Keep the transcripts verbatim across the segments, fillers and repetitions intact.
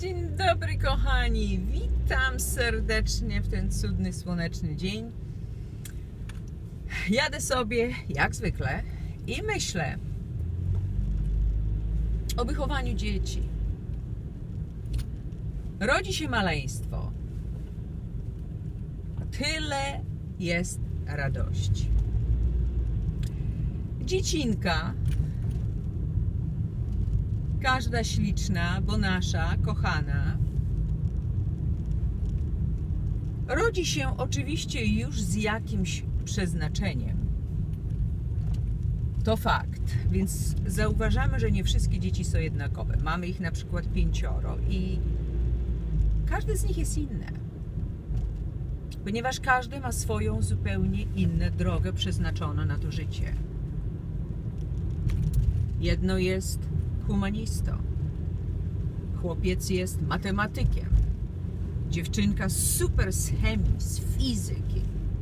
Dzień dobry kochani, witam serdecznie w ten cudny, słoneczny dzień. Jadę sobie jak zwykle i myślę o wychowaniu dzieci. Rodzi się maleństwo. Tyle jest radości. Dziecinka, każda śliczna, bo nasza, kochana, rodzi się oczywiście już z jakimś przeznaczeniem. To fakt, więc zauważamy, że nie wszystkie dzieci są jednakowe. Mamy ich na przykład pięcioro i każde z nich jest inne. Ponieważ każdy ma swoją zupełnie inną drogę przeznaczoną na to życie. Jedno jest humanistą, chłopiec jest matematykiem, dziewczynka super z chemii, z fizyki.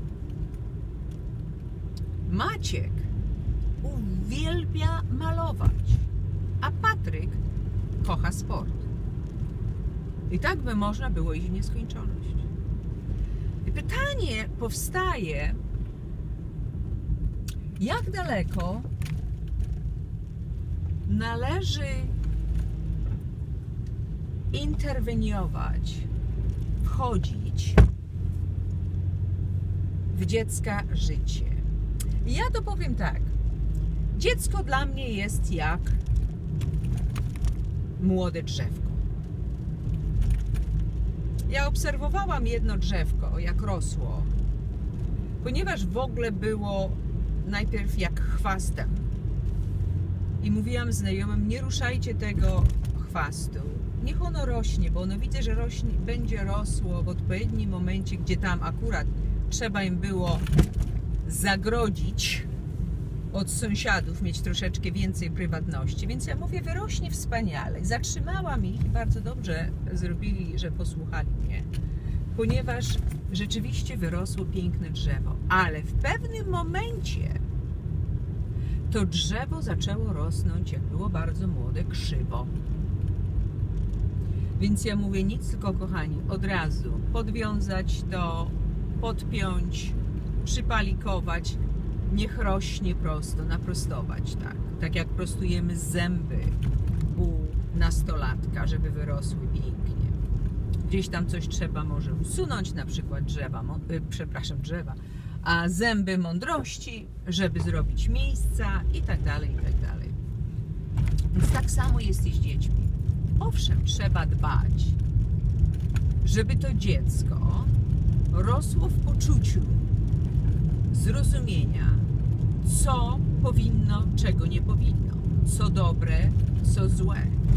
Maciek uwielbia malować, a Patryk kocha sport. I tak by można było iść w nieskończoność. I pytanie powstaje, jak daleko należy interweniować, wchodzić w dziecka życie. Ja to powiem tak. Dziecko dla mnie jest jak młode drzewko. Ja obserwowałam jedno drzewko, jak rosło, ponieważ w ogóle było najpierw jak chwastem. I mówiłam znajomym, nie ruszajcie tego chwastu. Niech ono rośnie, bo ono widzę, że rośnie, będzie rosło w odpowiednim momencie, gdzie tam akurat trzeba im było zagrodzić od sąsiadów, mieć troszeczkę więcej prywatności. Więc ja mówię, wyrośnie wspaniale. Zatrzymałam ich i bardzo dobrze zrobili, że posłuchali mnie. Ponieważ rzeczywiście wyrosło piękne drzewo. Ale w pewnym momencie to drzewo zaczęło rosnąć, jak było bardzo młode, krzywo. Więc ja mówię nic, tylko kochani, od razu podwiązać to, podpiąć, przypalikować, niech rośnie prosto, naprostować, tak. Tak jak prostujemy zęby u nastolatka, żeby wyrosły pięknie. Gdzieś tam coś trzeba może usunąć, na przykład drzewa, yy, przepraszam, drzewa, a zęby mądrości, żeby zrobić miejsca i tak dalej, i tak dalej. Więc tak samo jest i z dziećmi. Owszem, trzeba dbać, żeby to dziecko rosło w poczuciu zrozumienia, co powinno, czego nie powinno, co dobre, co złe,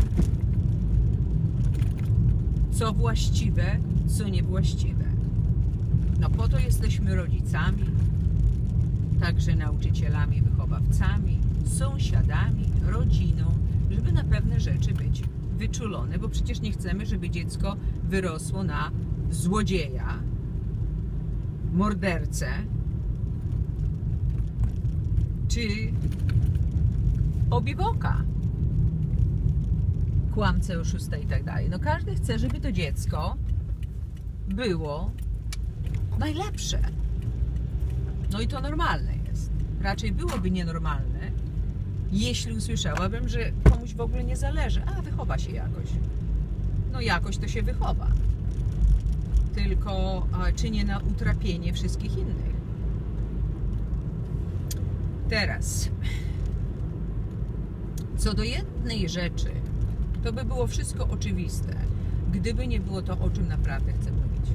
co właściwe, co niewłaściwe. No po to jesteśmy rodzicami, także nauczycielami, wychowawcami, sąsiadami, rodziną, żeby na pewne rzeczy być wyczulone, bo przecież nie chcemy, żeby dziecko wyrosło na złodzieja, mordercę, czy obiwoka, kłamcę, oszusta i tak dalej. No każdy chce, żeby to dziecko było najlepsze. No i to normalne jest. Raczej byłoby nienormalne, jeśli usłyszałabym, że komuś w ogóle nie zależy. A, wychowa się jakoś. No jakoś to się wychowa. Tylko a, czy nie na utrapienie wszystkich innych. Teraz, co do jednej rzeczy, to by było wszystko oczywiste, gdyby nie było to, o czym naprawdę chcę mówić.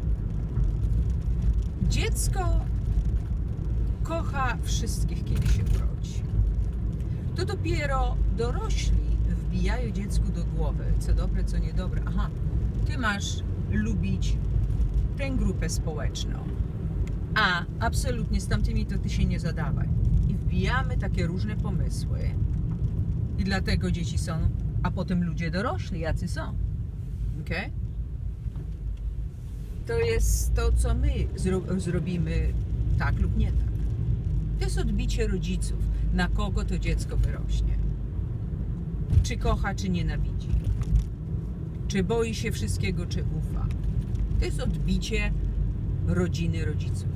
Dziecko kocha wszystkich, kiedy się urodzi. To dopiero dorośli wbijają dziecku do głowy, co dobre, co niedobre. Aha, ty masz lubić tę grupę społeczną, a absolutnie z tamtymi to ty się nie zadawaj. I wbijamy takie różne pomysły i dlatego dzieci są, a potem ludzie dorośli, jacy są. Okay? To jest to, co my zro zrobimy tak lub nie tak. To jest odbicie rodziców, na kogo to dziecko wyrośnie. Czy kocha, czy nienawidzi. czy boi się wszystkiego, czy ufa. To jest odbicie rodziny rodziców.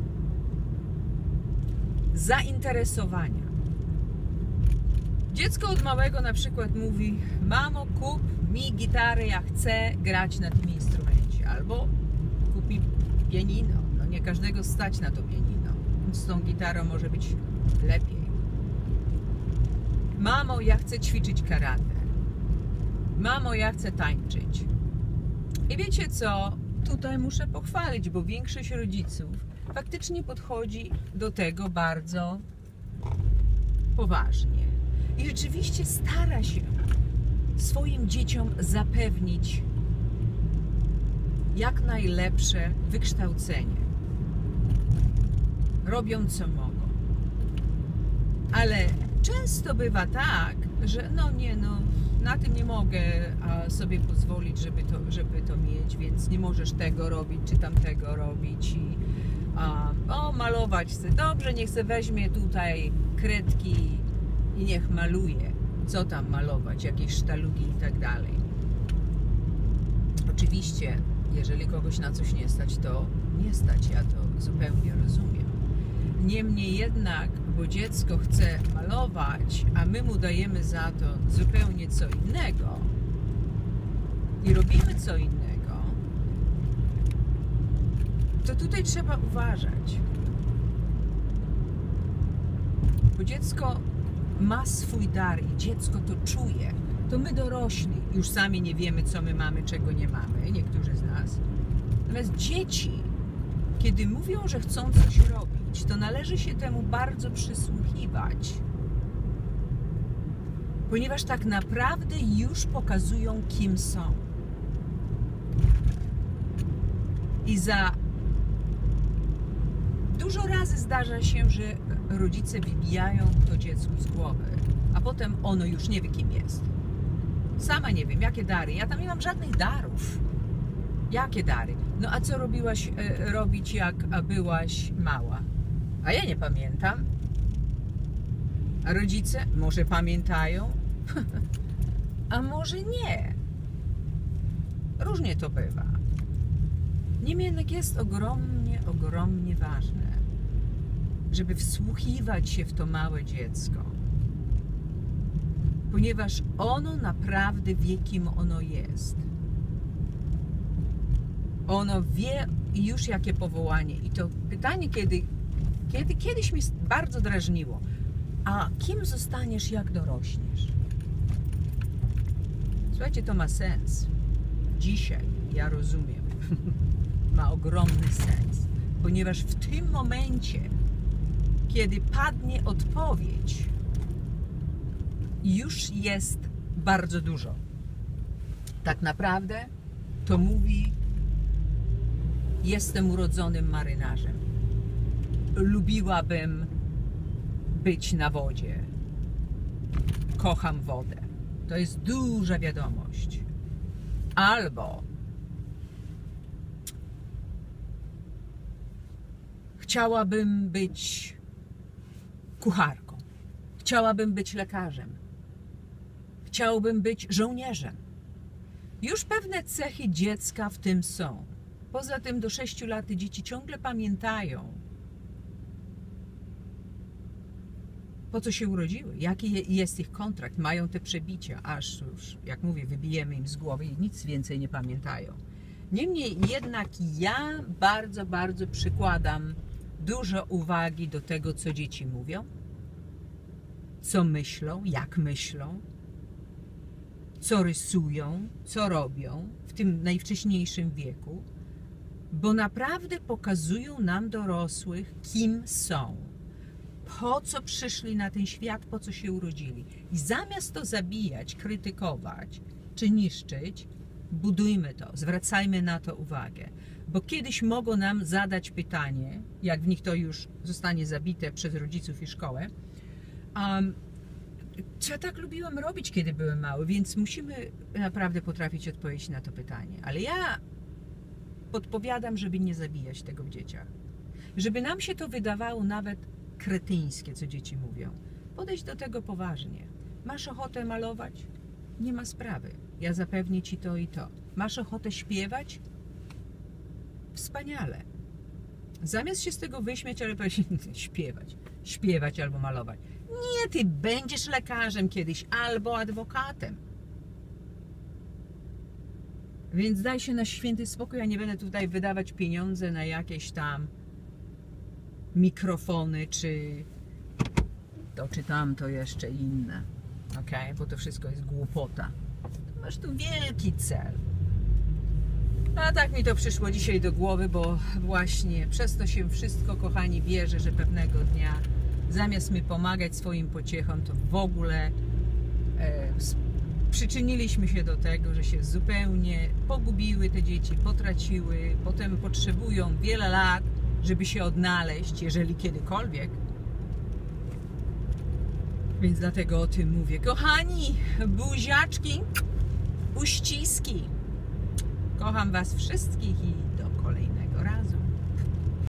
Zainteresowania. Dziecko od małego na przykład mówi: mamo, kup mi gitarę, ja chcę grać na tym instrumencie. Albo kup mi pianino. No nie każdego stać na to pianino. Z tą gitarą może być lepiej. Mamo, ja chcę ćwiczyć karate. Mamo, ja chcę tańczyć. I wiecie co? Tutaj muszę pochwalić, bo większość rodziców faktycznie podchodzi do tego bardzo poważnie. I rzeczywiście stara się swoim dzieciom zapewnić jak najlepsze wykształcenie. Robią co mogą. Ale często bywa tak, że no nie, no na tym nie mogę sobie pozwolić, żeby to, żeby to mieć, więc nie możesz tego robić, czy tamtego robić. I, a, o, malować chcę. Dobrze, niech se weźmie tutaj kredki i niech maluje. Co tam malować, jakieś sztalugi i tak dalej. Oczywiście, jeżeli kogoś na coś nie stać, to nie stać, ja to zupełnie rozumiem. Niemniej jednak, bo dziecko chce malować, a my mu dajemy za to zupełnie co innego i robimy co innego, to tutaj trzeba uważać. Bo dziecko ma swój dar i dziecko to czuje. To my dorośli już sami nie wiemy, co my mamy, czego nie mamy, niektórzy z nas. Natomiast dzieci, kiedy mówią, że chcą coś robić, to należy się temu bardzo przysłuchiwać. Ponieważ tak naprawdę już pokazują, kim są. I za dużo razy zdarza się, że rodzice wybijają to dziecku z głowy, a potem ono już nie wie, kim jest. Sama nie wiem, jakie dary. Ja tam nie mam żadnych darów. Jakie dary? No a co robiłaś e, robić, jak byłaś mała? A ja nie pamiętam. A rodzice może pamiętają? A może nie. Różnie to bywa. Niemniej jednak jest ogromnie, ogromnie ważne, żeby wsłuchiwać się w to małe dziecko. Ponieważ ono naprawdę wie, kim ono jest. Ono wie już, jakie powołanie. I to pytanie, kiedy, kiedy kiedyś mi bardzo drażniło. A kim zostaniesz, jak dorośniesz? Słuchajcie, to ma sens. Dzisiaj, ja rozumiem, ma ogromny sens. Ponieważ w tym momencie, kiedy padnie odpowiedź, już jest bardzo dużo. Tak naprawdę to mówi: jestem urodzonym marynarzem. Lubiłabym być na wodzie. Kocham wodę. To jest duża wiadomość. Albo chciałabym być kucharką. Chciałabym być lekarzem. Chciałbym być żołnierzem. Już pewne cechy dziecka w tym są. Poza tym do sześciu lat dzieci ciągle pamiętają, po co się urodziły, jaki jest ich kontrakt, mają te przebicia, aż już, jak mówię, wybijemy im z głowy i nic więcej nie pamiętają. Niemniej jednak ja bardzo, bardzo przykładam dużo uwagi do tego, co dzieci mówią, co myślą, jak myślą, co rysują, co robią w tym najwcześniejszym wieku, bo naprawdę pokazują nam, dorosłych, kim są, po co przyszli na ten świat, po co się urodzili. I zamiast to zabijać, krytykować czy niszczyć, budujmy to, zwracajmy na to uwagę, bo kiedyś mogą nam zadać pytanie, jak w nich to już zostanie zabite przez rodziców i szkołę, um, co ja tak lubiłam robić, kiedy byłem mały, więc musimy naprawdę potrafić odpowiedzieć na to pytanie. Ale ja podpowiadam, żeby nie zabijać tego w dzieciach. Żeby nam się to wydawało nawet kretyńskie, co dzieci mówią. Podejść do tego poważnie. Masz ochotę malować? Nie ma sprawy. Ja ja zapewnię Ci to i to. Masz ochotę śpiewać? Wspaniale. Zamiast się z tego wyśmiać, ale powiedzieć, śpiewać, śpiewać albo malować. Nie, Ty będziesz lekarzem kiedyś albo adwokatem. Więc daj się na święty spokój, ja nie będę tutaj wydawać pieniądze na jakieś tam mikrofony, czy to, czy tamto jeszcze inne. Ok? Bo to wszystko jest głupota. Masz tu wielki cel. A tak mi to przyszło dzisiaj do głowy, bo właśnie przez to się wszystko, kochani, bierze, że pewnego dnia zamiast my pomagać swoim pociechom, to w ogóle e, przyczyniliśmy się do tego, że się zupełnie pogubiły te dzieci, potraciły, potem potrzebują wiele lat, żeby się odnaleźć, jeżeli kiedykolwiek. Więc dlatego o tym mówię. Kochani, buziaczki, uściski. Kocham Was wszystkich i do kolejnego.